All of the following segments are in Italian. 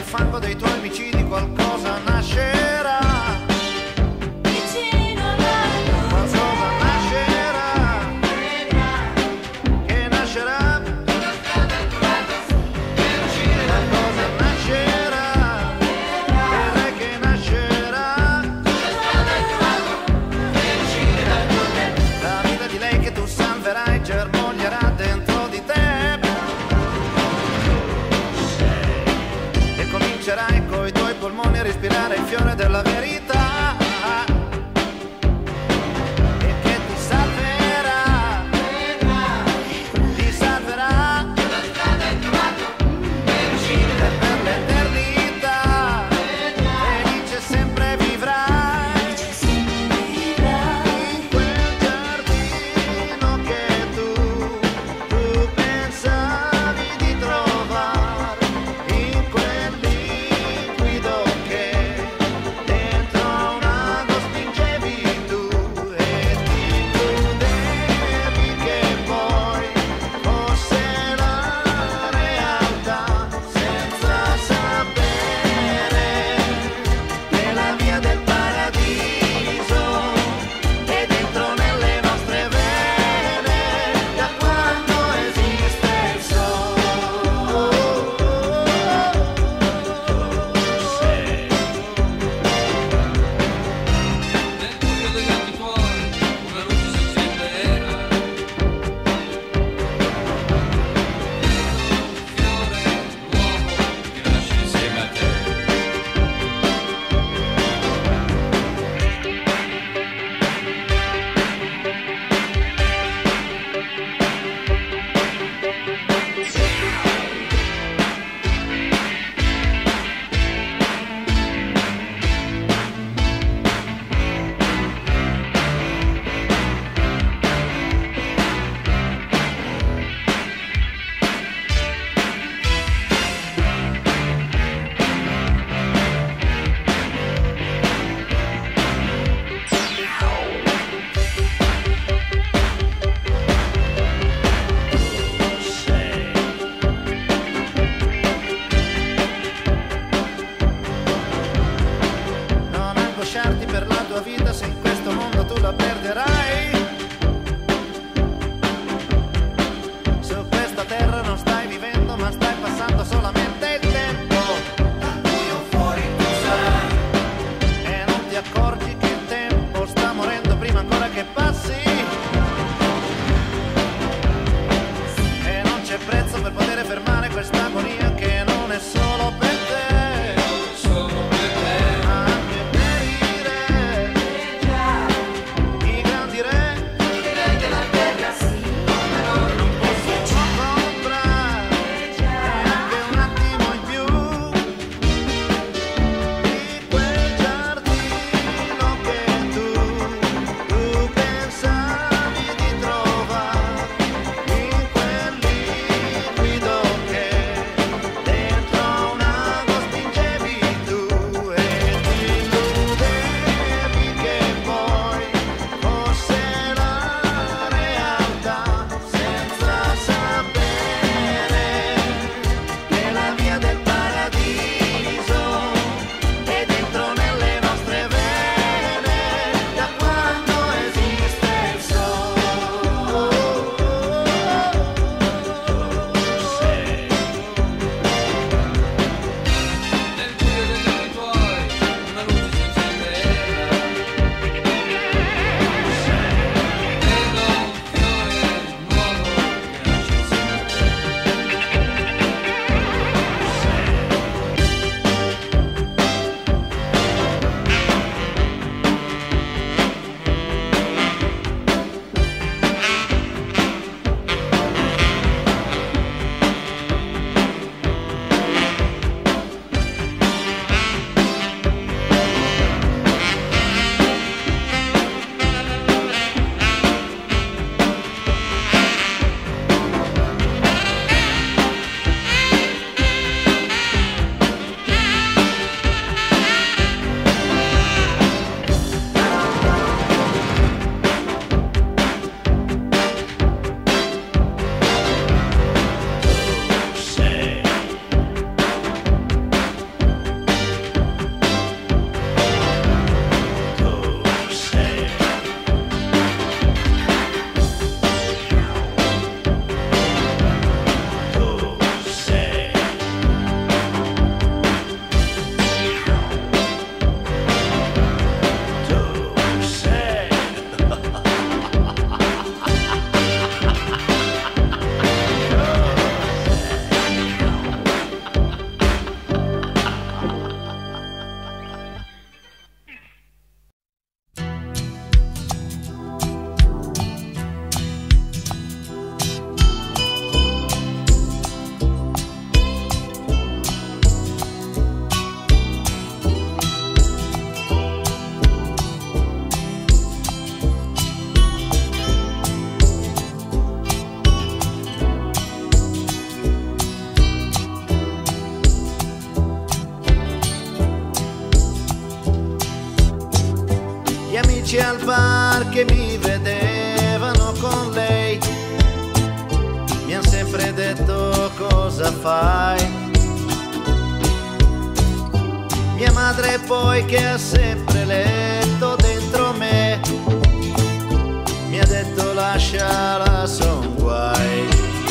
fango dei tuoi omicidi qualcosa nascerà. Vicino alla luce, Qualcosa nascerà. Che nascerà. Qualcosa nascerà. Vedrai che nascerà. La vita di lei che tu salverai germoglierà dentro di te. E comincerai bar che mi vedevano con lei mi han sempre detto: cosa fai? Mia madre poi, che ha sempre letto dentro me, mi ha detto: lasciala, son guai.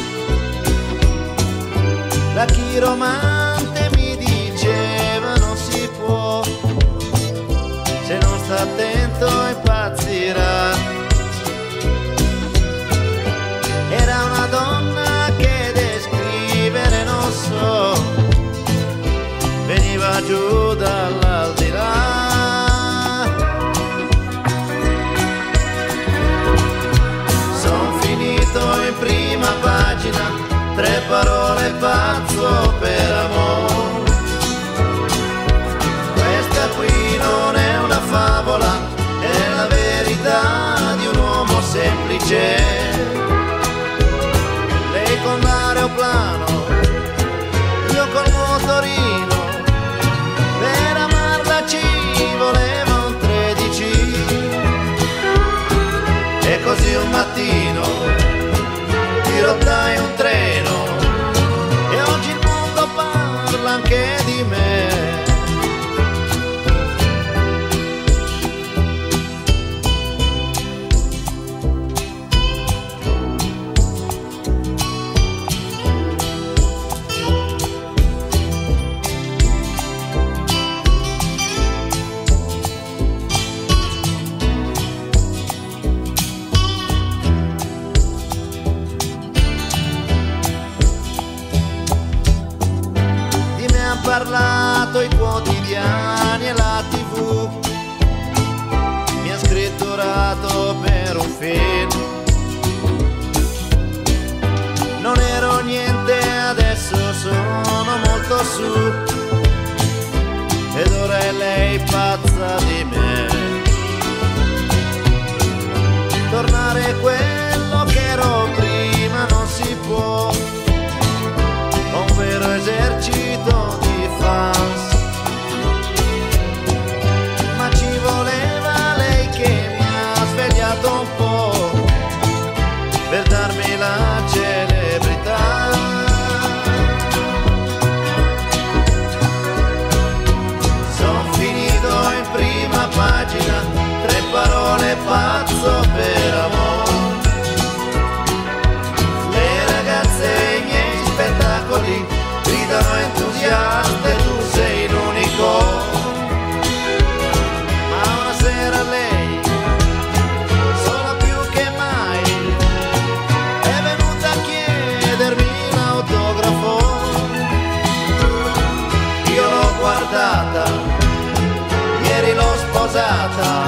La chiromante mi diceva: non si può, se non sta attento impazzirà. Era una donna che descrivere non so, veniva giù dall'aldilà. Son finito in prima pagina, 3 parole, pazzo per amore. Questa qui non è una favola, è la verità di un uomo semplice. Lei con l'aeroplano, io col motorino, per amarla ci voleva un 13. E così un mattino dirottai un treno e oggi il mondo parla anche di me. Parlato i quotidiani e la TV, mi ha scritturato per un film. Non ero niente, adesso sono molto su, ed ora è lei pazza di me. Tornare quello che ero prima non si può, ho un vero esercito di fans, ma ci voleva lei che mi ha svegliato un po' per darmi la celebrità. Son finito in prima pagina, 3 parole, pazzo per amore. Le ragazze e i miei spettacoli gridano entusiaste, tu sei l'unico. Ma una sera lei, sola più che mai, è venuta a chiedermi l'autografo. Io l'ho guardata, ieri l'ho sposata,